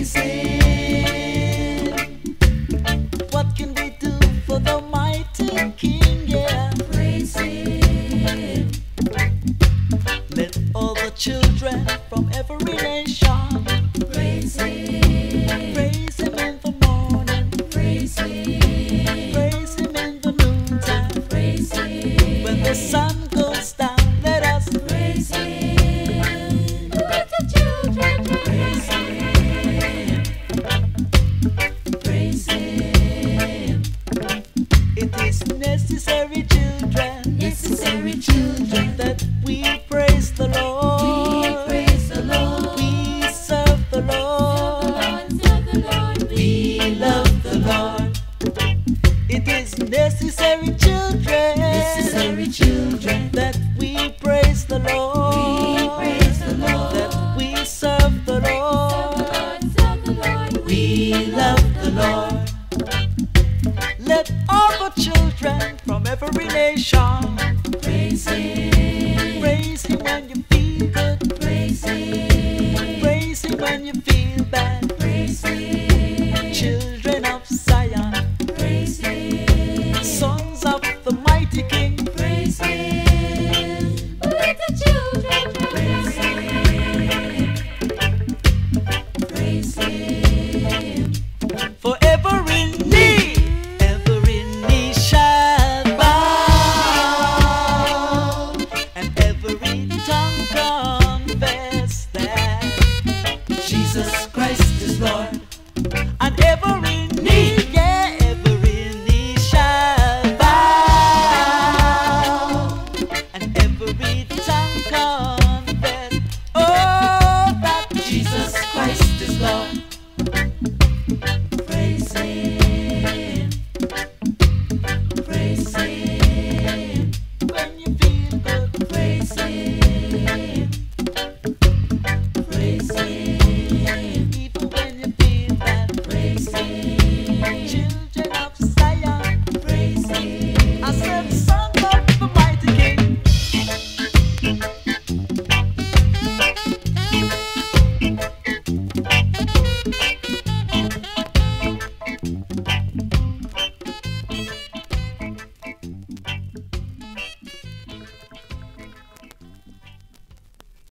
praise Him. What can we do for the mighty King? Yeah, praise Him. Let all the children from every nation praise Him. Praise Him in the morning, praise Him. Praise Him in the noontime, praise Him. When the sun goes down, let us praise Him. Let the children praise Him. Praise Him. It is necessary, children, that we praise the Lord. We praise the Lord. We serve the Lord. We love the Lord. It is necessary, children, that we praise the Lord. We praise the Lord. That we serve the Lord. We love the Lord. Let all the children from every nation praise Him. Praise Him when you feel good. Praise Him. Praise Him when you feel bad. Praise Him. Children of Zion, praise Him. Sons of the mighty King, praise Him. Let the children praise Him. Praise Him. For every knee shall bow, and every tongue confess that Jesus Christ is Lord. And every knee, yeah, every knee shall bow, and every tongue confess, oh, that Jesus Christ is Lord.